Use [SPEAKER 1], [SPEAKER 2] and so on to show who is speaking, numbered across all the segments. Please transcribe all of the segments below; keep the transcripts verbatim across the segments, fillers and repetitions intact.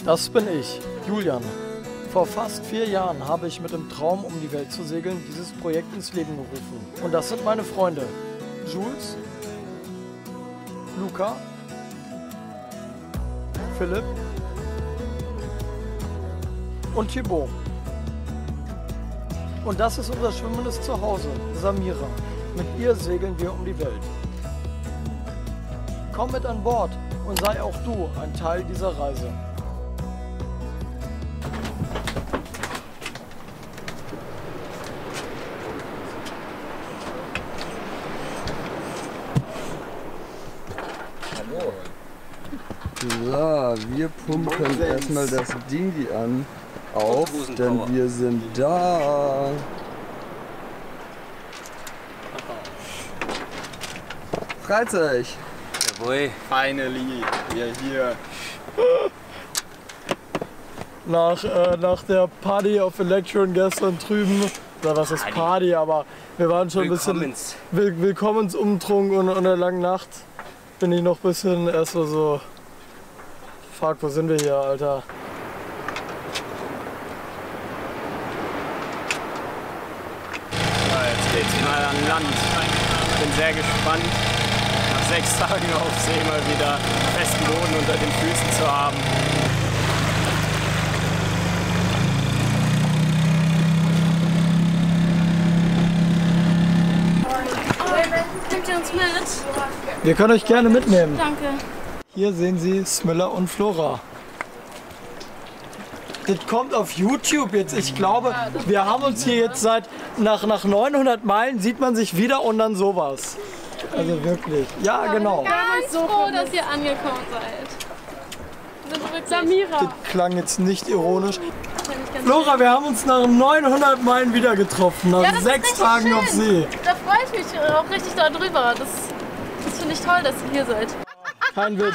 [SPEAKER 1] Das bin ich, Julian. Vor fast vier Jahren habe ich mit dem Traum, um die Welt zu segeln, dieses Projekt ins Leben gerufen. Und das sind meine Freunde. Jules, Luca, Philipp und Thibaut. Und das ist unser schwimmendes Zuhause, Samira. Mit ihr segeln wir um die Welt. Komm mit an Bord und sei auch du ein Teil dieser Reise.
[SPEAKER 2] So, wir pumpen erstmal das Dingi an, auf, denn wir sind da. Freut euch!
[SPEAKER 3] Jawohl, finally, wir hier.
[SPEAKER 1] Nach, äh, nach der Party auf Electron gestern drüben, oder was ist Party, aber wir waren schon ein bisschen Will Willkommensumtrunk und in der langen Nacht bin ich noch ein bisschen erst so, so fuck, wo sind wir hier, Alter?
[SPEAKER 3] Ja, jetzt geht's mal an Land. Ich bin sehr gespannt, nach sechs Tagen auf See mal wieder festen Boden unter den Füßen zu haben.
[SPEAKER 4] Nehmt ihr uns mit?
[SPEAKER 1] Wir können euch gerne mitnehmen.
[SPEAKER 4] Danke.
[SPEAKER 1] Hier sehen Sie Smilla und Flora. Das kommt auf YouTube jetzt. Ich glaube, wir haben uns hier jetzt seit, nach, nach neunhundert Meilen sieht man sich wieder und dann sowas. Also wirklich. Ja, genau.
[SPEAKER 4] Ganz froh, dass ihr angekommen seid. Sind wirklich Samira.
[SPEAKER 1] Das klang jetzt nicht ironisch. Flora, wir haben uns nach neunhundert Meilen wieder getroffen. Nach
[SPEAKER 4] Ja, das
[SPEAKER 1] sechs
[SPEAKER 4] ist
[SPEAKER 1] Tagen
[SPEAKER 4] schön.
[SPEAKER 1] auf See.
[SPEAKER 4] Da freue ich mich auch richtig darüber. Das, das finde ich toll, dass ihr hier seid.
[SPEAKER 1] Kein Witz.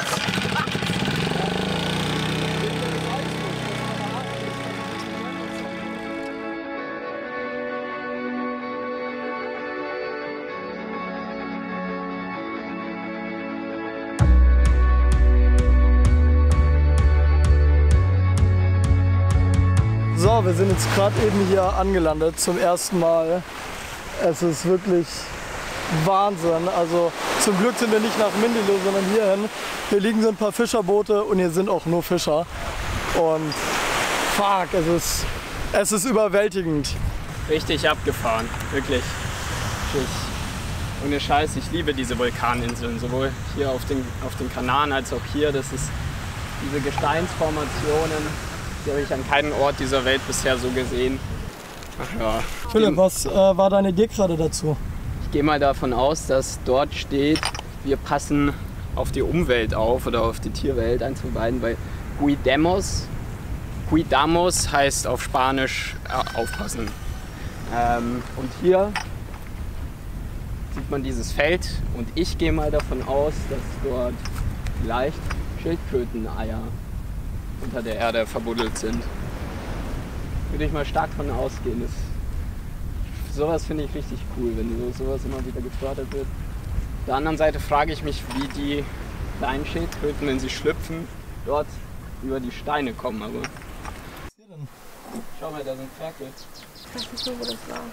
[SPEAKER 1] So, wir sind jetzt gerade eben hier angelandet zum ersten Mal. Es ist wirklich Wahnsinn. Also zum Glück sind wir nicht nach Mindelo, sondern hierhin. Hier liegen so ein paar Fischerboote und hier sind auch nur Fischer. Und fuck, es ist, es ist überwältigend.
[SPEAKER 3] Richtig abgefahren, wirklich. wirklich. Ohne Scheiß, ich liebe diese Vulkaninseln, sowohl hier auf den, auf den Kanaren als auch hier. Das ist diese Gesteinsformationen. Die habe ich an keinem Ort dieser Welt bisher so gesehen. Ach ja.
[SPEAKER 1] Philipp, was äh, war deine Idee gerade dazu?
[SPEAKER 3] Ich gehe mal davon aus, dass dort steht, wir passen auf die Umwelt auf oder auf die Tierwelt, eins von beiden, weil Cuidemos, Cuidamos heißt auf Spanisch äh, aufpassen. Ähm, und hier sieht man dieses Feld und ich gehe mal davon aus, dass dort vielleicht Schildkröteneier unter der Erde verbuddelt sind. Würde ich mal stark von ausgehen. Das, sowas finde ich richtig cool, wenn so, sowas immer wieder gefördert wird. Auf der anderen Seite frage ich mich, wie die kleinen Schildkröten, wenn sie schlüpfen, dort über die Steine kommen. Aber schau mal, da sind Ferkel.
[SPEAKER 4] Ich weiß nicht so, wo das war.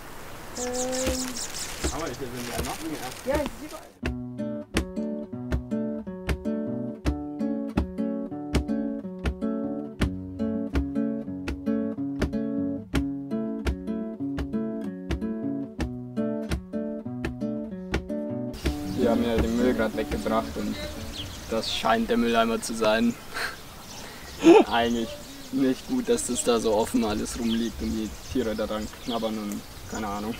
[SPEAKER 4] Ähm
[SPEAKER 3] Aber hier sind ja noch mehr.
[SPEAKER 4] ja, ich sehe überall.
[SPEAKER 3] Die haben ja den Müll gerade weggebracht und das scheint der Mülleimer zu sein. Eigentlich nicht gut, dass das da so offen alles rumliegt und die Tiere daran knabbern und keine Ahnung.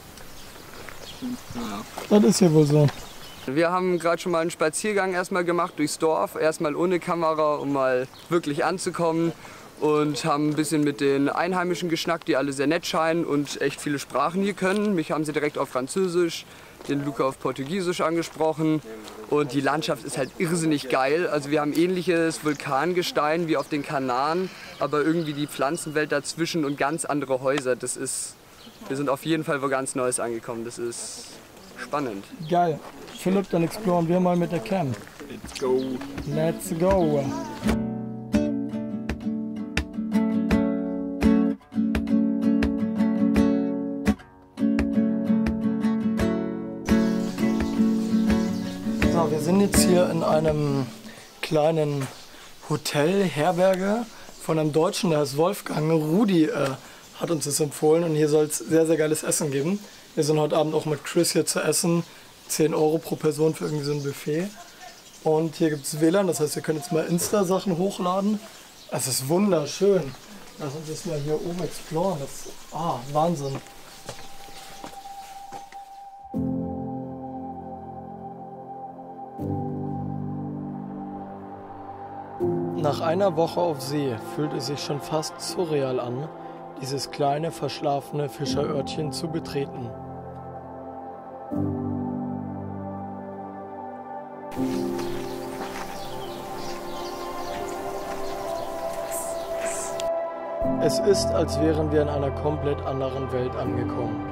[SPEAKER 3] Naja.
[SPEAKER 1] Das ist ja wohl so.
[SPEAKER 2] Wir haben gerade schon mal einen Spaziergang erstmal gemacht durchs Dorf, erstmal ohne Kamera, um mal wirklich anzukommen. Und haben ein bisschen mit den Einheimischen geschnackt, die alle sehr nett scheinen und echt viele Sprachen hier können. Mich haben sie direkt auf Französisch, den Luca auf Portugiesisch angesprochen. Und die Landschaft ist halt irrsinnig geil. Also wir haben ähnliches Vulkangestein wie auf den Kanaren, aber irgendwie die Pflanzenwelt dazwischen und ganz andere Häuser. Das ist, wir sind auf jeden Fall wo ganz Neues angekommen. Das ist spannend.
[SPEAKER 1] Geil. Philipp, dann exploren wir mal mit der Cam.
[SPEAKER 3] Let's go.
[SPEAKER 1] Let's go. jetzt hier in einem kleinen Hotel, Herberge von einem Deutschen, der heißt Wolfgang. Rudi äh, hat uns das empfohlen und hier soll es sehr, sehr geiles Essen geben. Wir sind heute Abend auch mit Chris hier zu essen. zehn Euro pro Person für irgendwie so ein Buffet. Und hier gibt es W L A N, das heißt, wir können jetzt mal Insta-Sachen hochladen. Es ist wunderschön. Lass uns das mal hier oben exploren. Das, ah, Wahnsinn. Nach einer Woche auf See fühlt es sich schon fast surreal an, dieses kleine, verschlafene Fischerörtchen zu betreten. Es ist, als wären wir in einer komplett anderen Welt angekommen.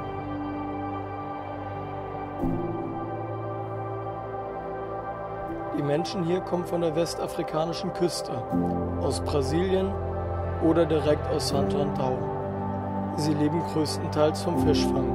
[SPEAKER 1] Die Menschen hier kommen von der westafrikanischen Küste, aus Brasilien oder direkt aus Santo Antão. Sie leben größtenteils vom Fischfang.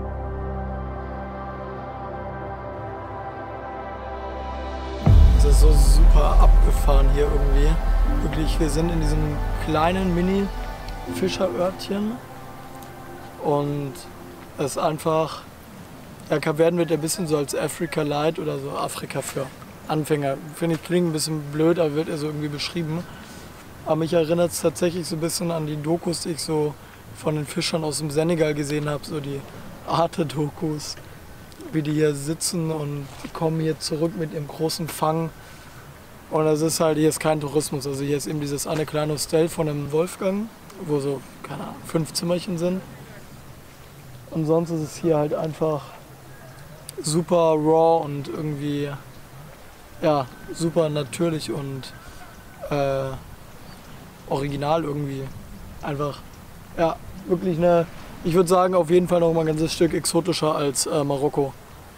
[SPEAKER 1] Es ist so super abgefahren hier irgendwie. Wirklich, wir sind in diesem kleinen Mini-Fischerörtchen und es ist einfach, ja, Kap Verden wird ein bisschen so als Africa Light oder so Afrika für Anfänger. Finde ich, klingt ein bisschen blöd, aber wird er so irgendwie beschrieben. Aber mich erinnert es tatsächlich so ein bisschen an die Dokus, die ich so von den Fischern aus dem Senegal gesehen habe, so die Arte-Dokus, wie die hier sitzen und die kommen hier zurück mit ihrem großen Fang. Und das ist halt, hier ist kein Tourismus, also hier ist eben dieses eine kleine Hostel von einem Wolfgang, wo so, keine Ahnung, fünf Zimmerchen sind. Und sonst ist es hier halt einfach super raw und irgendwie, ja, super natürlich und äh, original irgendwie. Einfach, ja, wirklich eine, ich würde sagen, auf jeden Fall noch mal ein ganzes Stück exotischer als äh, Marokko.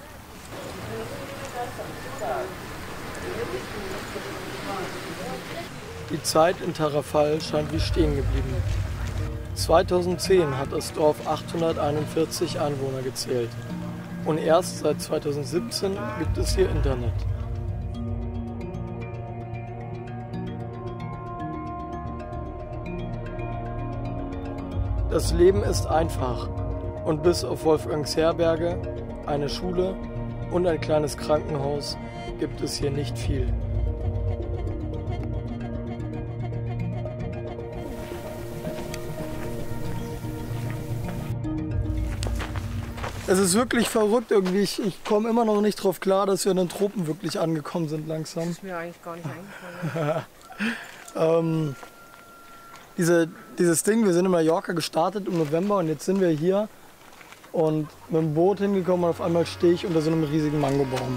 [SPEAKER 1] Die Zeit in Tarrafal scheint wie stehen geblieben. zweitausendzehn hat das Dorf achthunderteinundvierzig Einwohner gezählt. Und erst seit zweitausendsiebzehn gibt es hier Internet. Das Leben ist einfach und bis auf Wolfgangs Herberge, eine Schule und ein kleines Krankenhaus gibt es hier nicht viel. Es ist wirklich verrückt irgendwie. Ich, ich komme immer noch nicht drauf klar, dass wir in den Tropen wirklich angekommen sind langsam.
[SPEAKER 5] Das ist mir eigentlich gar nicht eingefallen.
[SPEAKER 1] ähm, diese, dieses Ding, wir sind in Mallorca gestartet im November und jetzt sind wir hier und mit dem Boot hingekommen und auf einmal stehe ich unter so einem riesigen Mangobaum.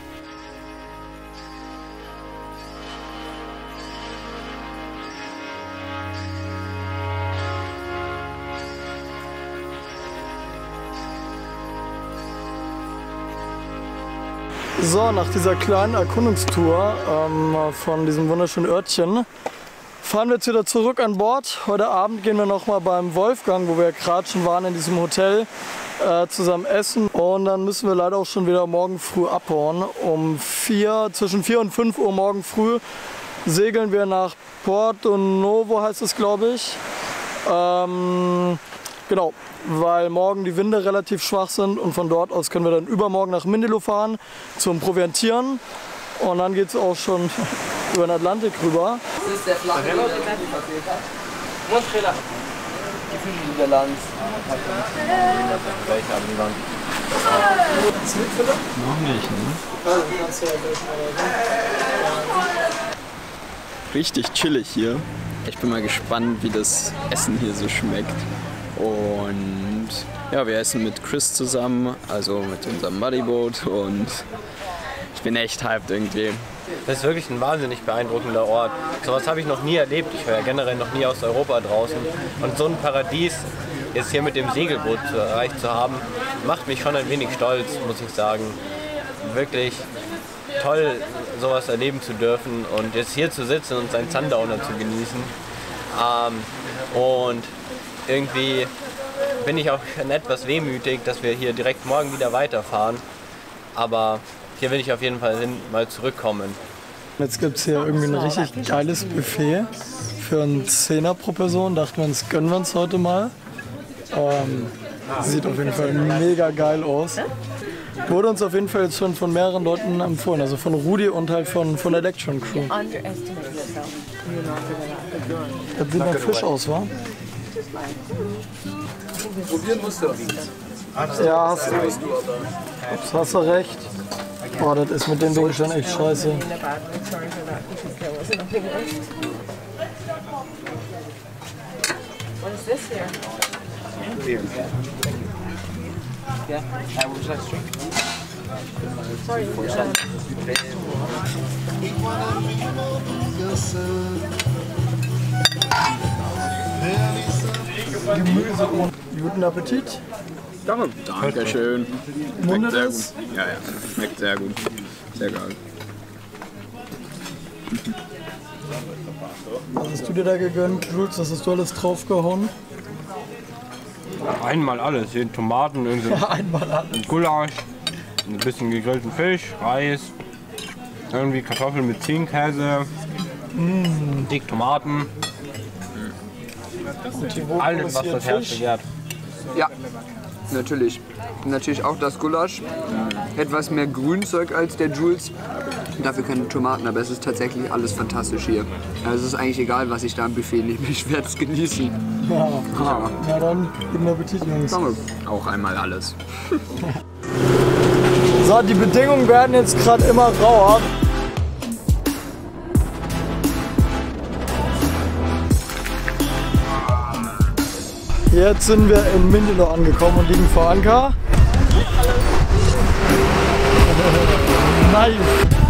[SPEAKER 1] So, nach dieser kleinen Erkundungstour ähm, von diesem wunderschönen Örtchen fahren wir jetzt wieder zurück an Bord. Heute Abend gehen wir noch mal beim Wolfgang, wo wir gerade schon waren, in diesem Hotel äh, zusammen essen. Und dann müssen wir leider auch schon wieder morgen früh abhauen. Um vier, zwischen vier und fünf Uhr morgen früh segeln wir nach Porto Novo, heißt es, glaube ich. Ähm, genau. Weil morgen die Winde relativ schwach sind und von dort aus können wir dann übermorgen nach Mindelo fahren zum Proviantieren und dann geht es auch schon über den Atlantik rüber.
[SPEAKER 2] Das ist der flache Weg, der passiert hat. Die Fische sind der Land.
[SPEAKER 3] Noch nicht, ne? Richtig chillig hier. Ich bin mal gespannt, wie das Essen hier so schmeckt. Und ja, wir essen mit Chris zusammen, also mit unserem Buddyboot und ich bin echt hyped irgendwie.
[SPEAKER 6] Das ist wirklich ein wahnsinnig beeindruckender Ort. Sowas habe ich noch nie erlebt. Ich war ja generell noch nie aus Europa draußen. Und so ein Paradies jetzt hier mit dem Segelboot erreicht zu haben, macht mich schon ein wenig stolz, muss ich sagen. Wirklich toll, sowas erleben zu dürfen und jetzt hier zu sitzen und seinen Sundowner zu genießen. Ähm, und irgendwie bin ich auch etwas wehmütig, dass wir hier direkt morgen wieder weiterfahren. Aber hier will ich auf jeden Fall hin, mal zurückkommen.
[SPEAKER 1] Jetzt gibt es hier irgendwie ein richtig geiles Buffet für einen Zehner pro Person. Dachten wir uns, gönnen wir uns heute mal. Ähm, sieht auf jeden Fall mega geil aus. Wurde uns auf jeden Fall jetzt schon von mehreren Leuten empfohlen, also von Rudi und halt von, von der Lection Crew. Das sieht nach Fisch aus, wa?
[SPEAKER 2] Probieren musst du.
[SPEAKER 1] Ja, hast du, hast du recht. Boah, das ist mit den Dingen schon echt scheiße.
[SPEAKER 5] What is this here?
[SPEAKER 7] Beer.
[SPEAKER 5] Yeah.
[SPEAKER 7] Uh, would you like to drink?
[SPEAKER 5] Sorry.
[SPEAKER 1] Gemüse und guten Appetit.
[SPEAKER 3] Danke. Dankeschön.
[SPEAKER 1] Wundert
[SPEAKER 3] Sehr
[SPEAKER 1] es?
[SPEAKER 3] gut. Ja, ja. Schmeckt sehr gut. Sehr geil.
[SPEAKER 1] Was hast du dir da gegönnt, Jules? Was hast du alles draufgehauen?
[SPEAKER 6] Einmal alles, hier Tomaten, irgendwie
[SPEAKER 1] Ja, einmal alles.
[SPEAKER 6] Gulasch, ein bisschen gegrillten Fisch, Reis, irgendwie Kartoffeln mit Ziegenkäse, mm. dick Tomaten, alles was das Herz begehrt.
[SPEAKER 2] Ja, natürlich. Natürlich auch das Gulasch. Etwas mehr Grünzeug als der Jules. Dafür keine Tomaten, aber es ist tatsächlich alles fantastisch hier. Also es ist eigentlich egal, was ich da am Buffet nehme. Ich werde es genießen.
[SPEAKER 1] Ja.
[SPEAKER 2] Ah.
[SPEAKER 1] Na dann, guten Appetit, Jungs.
[SPEAKER 2] Danke.
[SPEAKER 3] Auch einmal alles.
[SPEAKER 1] So, die Bedingungen werden jetzt gerade immer rauer. Jetzt sind wir in Mindelo angekommen und liegen vor Anker. Nice!